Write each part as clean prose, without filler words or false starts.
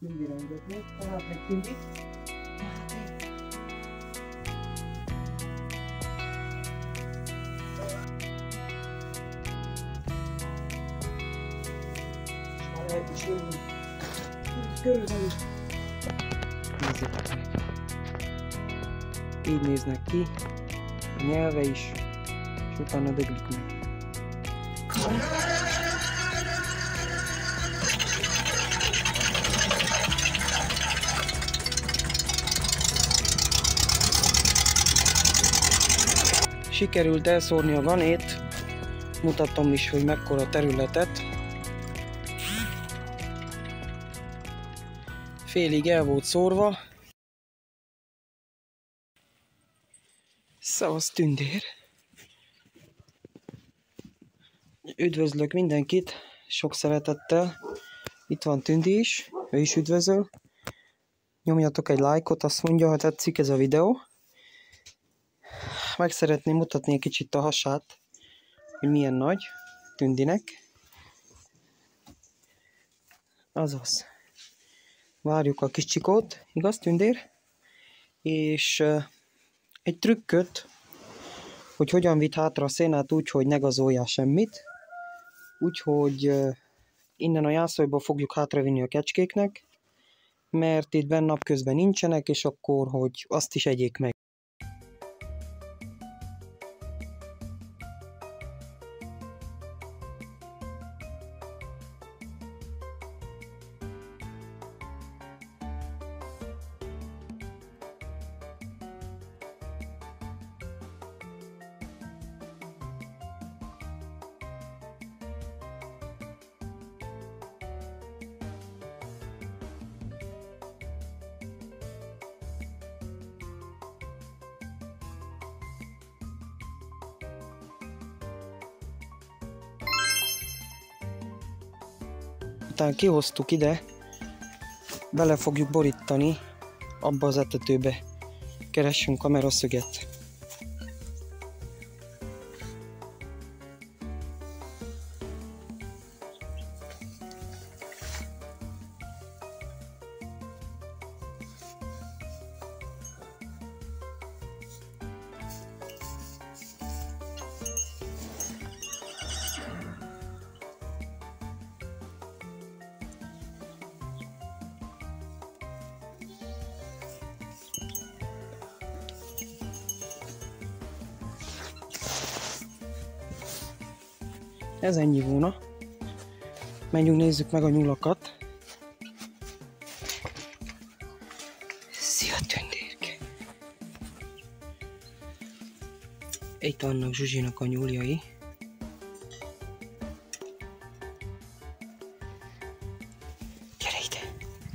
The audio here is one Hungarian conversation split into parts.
Tündire mutatni. Tehát meg Tündi. És már lehet is jönni. Körülbelül. Nézzétek meg. Így néznek ki. A nyelve is. És utána döglik meg. Sikerült elszórni a ganét, mutatom is, hogy mekkora területet. Félig el volt szórva. Szavasz tündér! Üdvözlök mindenkit, sok szeretettel. Itt van Tündi is, ő is üdvözöl. Nyomjatok egy lájkot, azt mondja, ha tetszik ez a videó. Meg szeretném mutatni egy kicsit a hasát, hogy milyen nagy Tündinek. Azaz. Várjuk a kis csikót, igaz Tündér? És egy trükköt, hogy hogyan vitt hátra a szénát úgy, hogy ne gazoljál semmit. Úgyhogy innen a jászolóból fogjuk hátravinni a kecskéknek, mert itt benn napközben nincsenek, és akkor, hogy azt is egyék meg. Utána kihoztuk ide, bele fogjuk borítani abba az etetőbe. Keressünk kameraszöget. Ez ennyi volna. Menjünk, nézzük meg a nyulakat. Szia tündérke! Itt vannak Zsuzsinak a nyúljai. Gyere ide!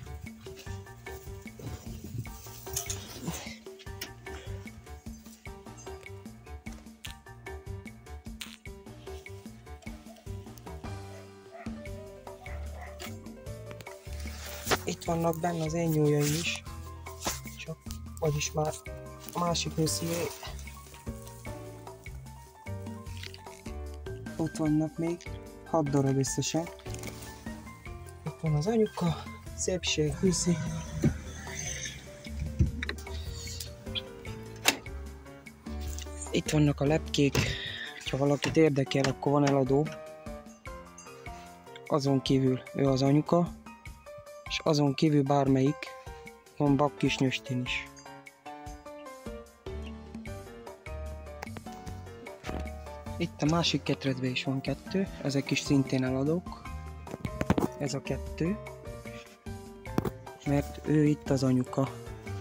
Itt vannak benne az én nyúljaim is, csak vagyis már a másik nyuszié. Ott vannak még 6 darab összesen. Itt van az anyuka, szépség, nyuszi. Itt vannak a lepkék, ha valakit érdekel, akkor van eladó. Azon kívül ő az anyuka. És azon kívül bármelyik, van bakkis nyöstén is. Itt a másik ketrecben is van 2, ezek is szintén eladók. Ez a 2, mert ő itt az anyuka.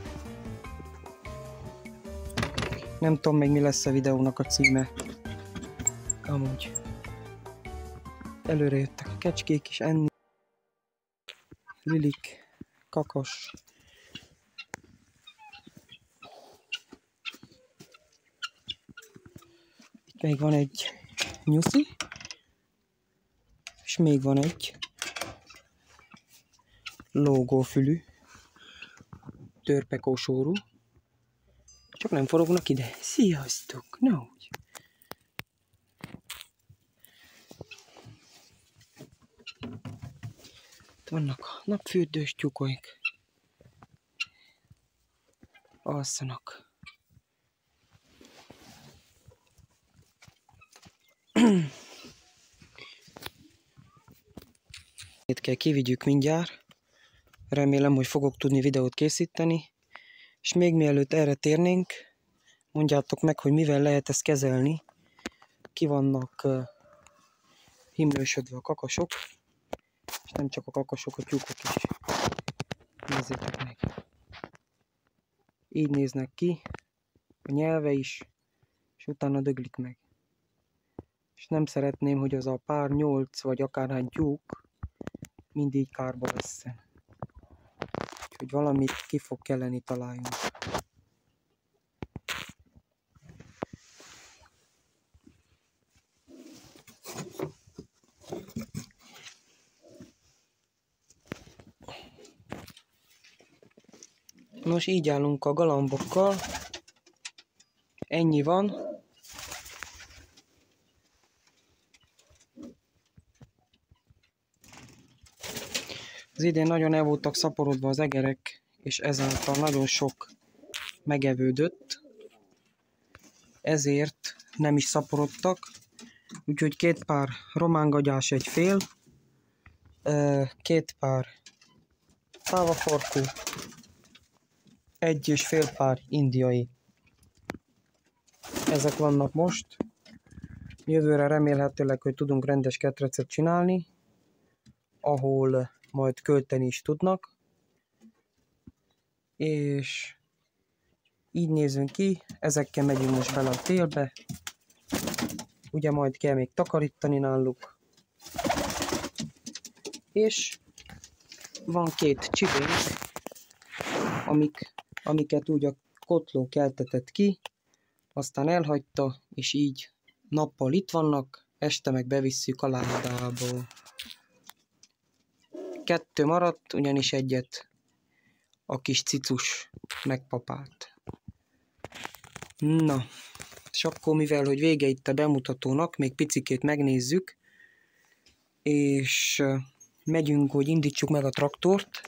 Nem tudom még mi lesz a videónak a címe. Amúgy. Előre jöttek a kecskék is enni. Lilik, kakos. Itt még van egy nyuszi, és még van egy lógófülű, törpekósórú. Csak nem forognak ide. Sziasztok! No. vannak a napfürdős tyúkoik. Alszanak. Itt kell kivigyük mindjárt. Remélem, hogy fogok tudni videót készíteni. És még mielőtt erre térnénk, mondjátok meg, hogy mivel lehet ezt kezelni. Ki vannak himlősödve a kakasok. És nem csak a kakasok, a tyúkok is. Nézzétek meg. Így néznek ki. A nyelve is. És utána döglik meg. És nem szeretném, hogy az a pár 8 vagy akárhány tyúk mindig kárba vesszen. Úgyhogy valamit ki fog kelleni találjunk. Nos, így állunk a galambokkal. Ennyi van. Az idén nagyon el voltak szaporodva az egerek, és ezáltal nagyon sok megevődött. Ezért nem is szaporodtak. Úgyhogy 2 pár romángagyás, egy fél, 2 pár távafarkú, 1,5 pár indiai. Ezek vannak most. Jövőre remélhetőleg, hogy tudunk rendes ketrecet csinálni, ahol majd költeni is tudnak. És így nézünk ki, ezekkel megyünk most bele a télbe. Ugye majd kell még takarítani náluk. És van 2 csibénk, amiket úgy a kotló keltetett ki, aztán elhagyta, és így nappal itt vannak, este meg bevisszük a ládába. 2 maradt, ugyanis egyet a kis cicus megpapált. Na, és akkor mivel, hogy vége itt a bemutatónak, még picikét megnézzük, és megyünk, hogy indítsuk meg a traktort.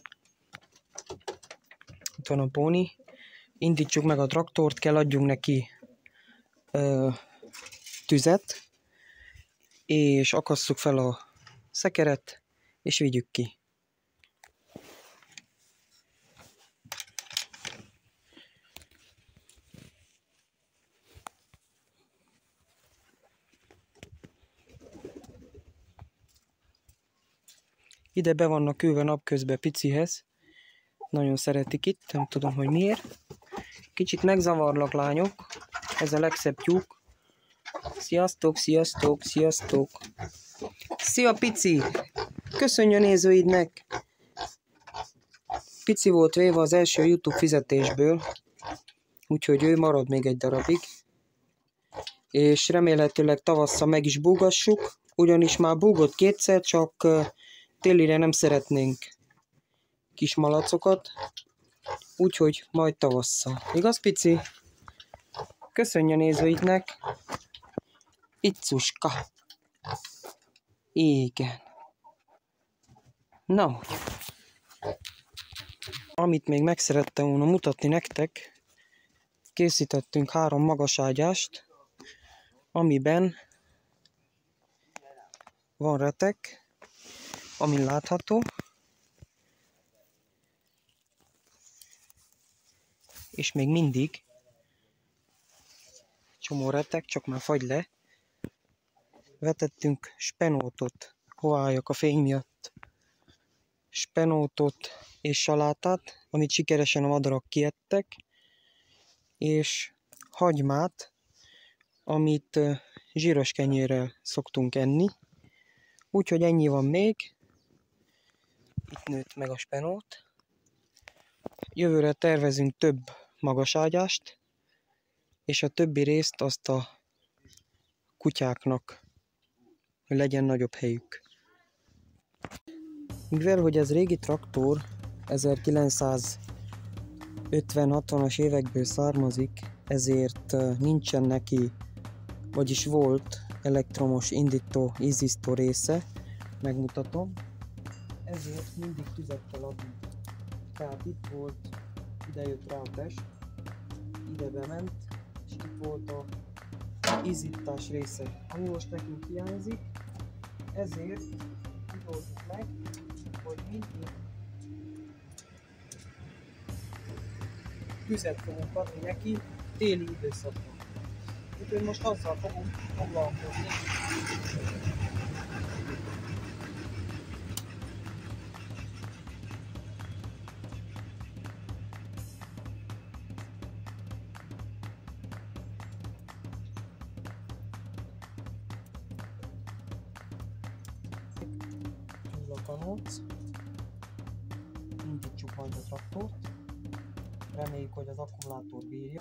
Itt van a póni. Indítsuk meg a traktort, kell adjunk neki tüzet, és akasszuk fel a szekeret, és vigyük ki. Ide be vannak ülve napközben picihez. Nagyon szeretik itt, nem tudom, hogy miért. Kicsit megzavarlak, lányok. Ez a legszebb tyúk. Sziasztok, sziasztok, sziasztok. Szia, Pici! Köszönj a nézőidnek! Pici volt véve az első YouTube fizetésből, úgyhogy ő marad még egy darabig. És remélhetőleg tavasszal meg is búgassuk, ugyanis már búgott 2-szer, csak télire nem szeretnénk kis malacokat, úgyhogy majd tavasszal. Igaz, Pici? Köszönj a nézőidnek! Icuska! Igen. Na, hogy. Amit még meg szerettem volna mutatni nektek, készítettünk 3 magaságyást, amiben van retek, amin látható, és még mindig csomó retek, csak már fagy le. Vetettünk spenótot, hová álljak a fény miatt, spenótot és salátát, amit sikeresen a madarak kiettek, és hagymát, amit zsíros kenyérrel szoktunk enni. Úgyhogy ennyi van még. Itt nőtt meg a spenót. Jövőre tervezünk több magaságyást, és a többi részt azt a kutyáknak, hogy legyen nagyobb helyük. Mivel, hogy ez régi traktor, 1950-60-as évekből származik, ezért nincsen neki, vagyis volt elektromos indító, ízisztó része, megmutatom. ezért mindig tüzet kell adni. Tehát itt volt, ide jött rá a test, ide bement, és itt volt a izzítás része, ami most nekünk hiányzik, ezért úgy oldjuk meg, hogy mindig tüzet fogunk adni neki téli időszakban. Úgyhogy most azzal fogunk foglalkozni. A kanóc. Indítsuk majd a traktort. Reméljük, hogy az akkumulátor bírja.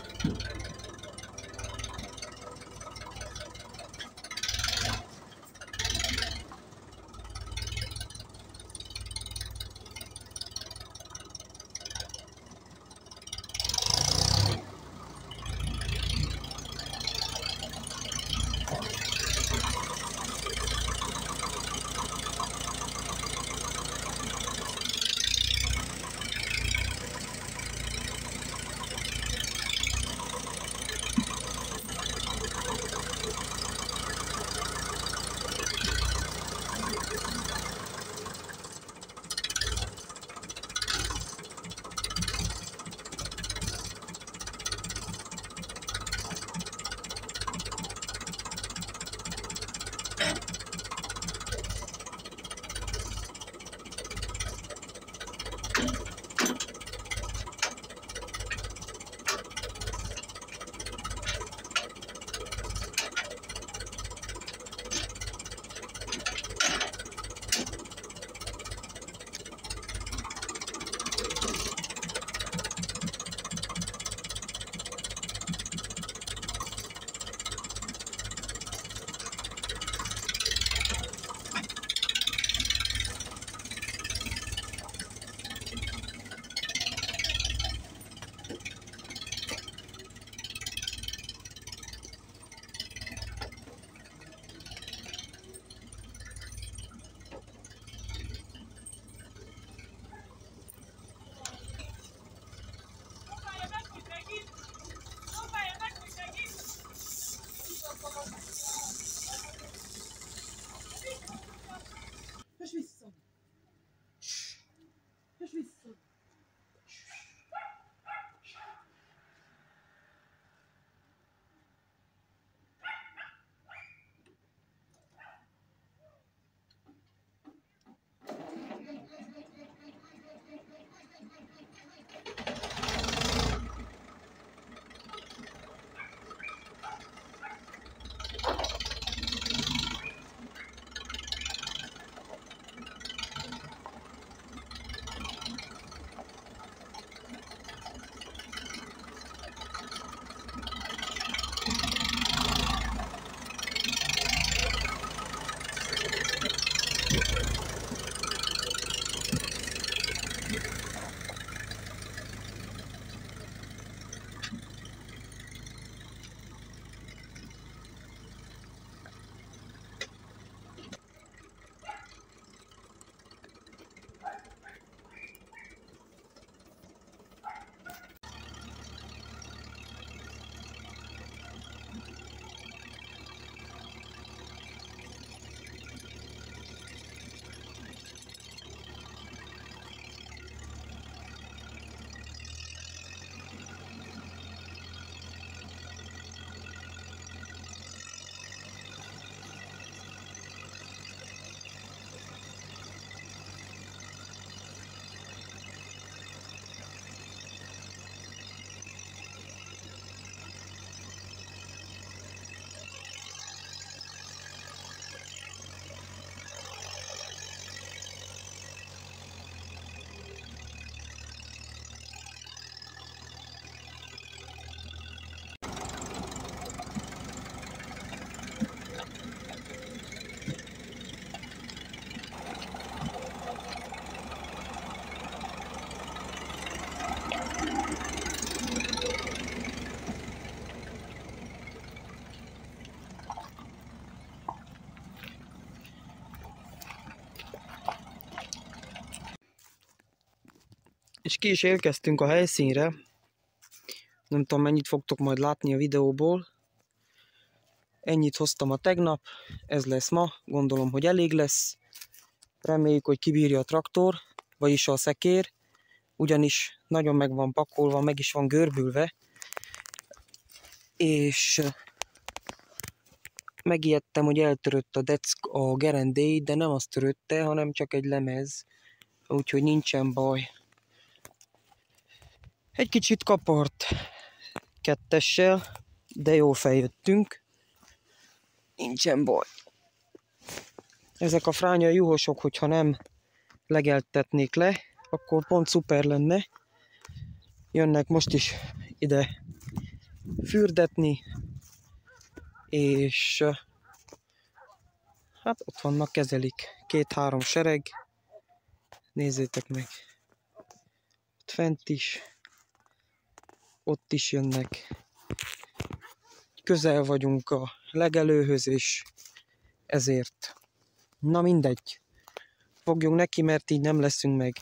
És ki is érkeztünk a helyszínre. Nem tudom, mennyit fogtok majd látni a videóból. Ennyit hoztam a tegnap, ez lesz ma, gondolom, hogy elég lesz. Reméljük, hogy kibírja a traktor, vagyis a szekér, ugyanis nagyon meg van pakolva, meg is van görbülve. És megijedtem, hogy eltörött a gerendély, de nem azt törötte, hanem csak egy lemez, úgyhogy nincsen baj. Egy kicsit kapart kettessel, de jól feljöttünk. Nincsen baj. Ezek a fránya juhosok, hogyha nem legeltetnék le, akkor pont szuper lenne. Jönnek most is ide fürdetni, és hát ott vannak, kezelik. 2-3 sereg. Nézzétek meg. Ott fent is. Ott is jönnek. Közel vagyunk a legelőhöz, és ezért. Na mindegy. Fogjunk neki, mert így nem leszünk meg.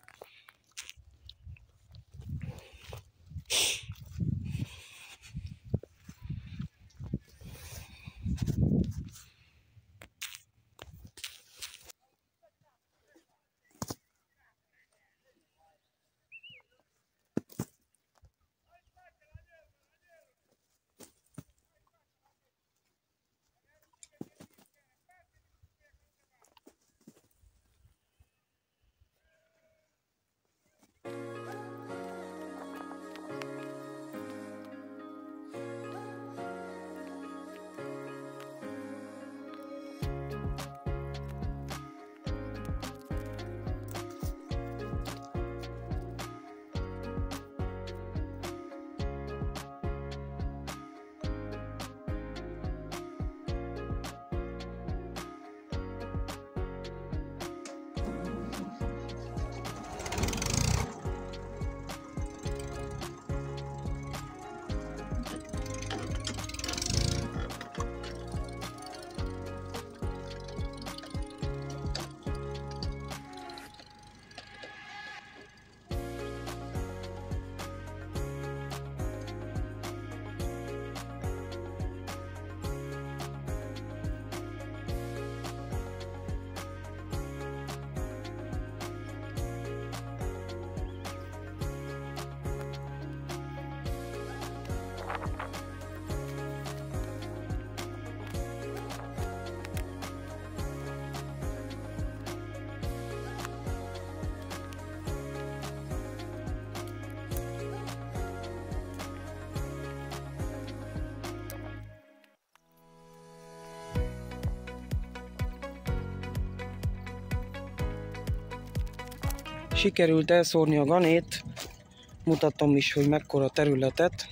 Sikerült elszórni a ganét, mutatom is, hogy mekkora területet.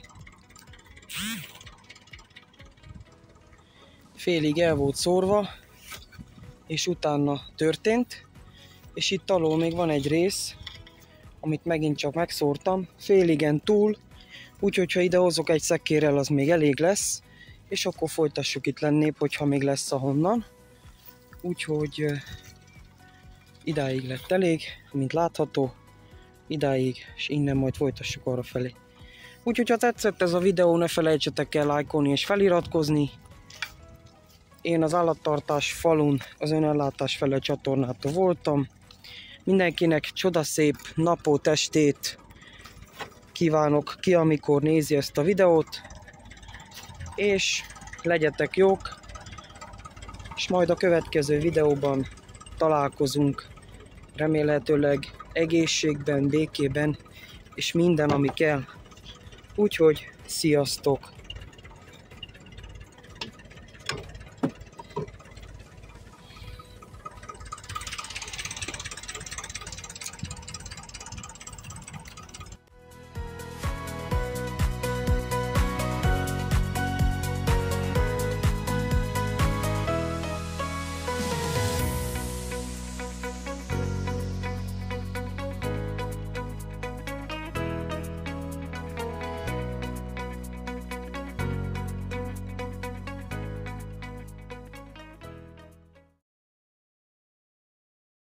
Félig el volt szórva, és utána történt, és itt alól még van egy rész, amit megint csak megszórtam, féligen túl, úgyhogy ha ide hozok egy szekérrel, az még elég lesz, és akkor folytassuk itt lennébb, hogyha még lesz ahonnan. Úgyhogy idáig lett elég, mint látható, idáig, és innen majd folytassuk arra felé. Úgyhogy ha tetszett ez a videó, ne felejtsetek el lájkolni és feliratkozni. Én az állattartás falun, az önellátás fele csatornától voltam. Mindenkinek csodaszép napot, estét kívánok ki, amikor nézi ezt a videót. És legyetek jók, és majd a következő videóban találkozunk. Remélhetőleg egészségben, békében, és minden, ami kell. Úgyhogy sziasztok!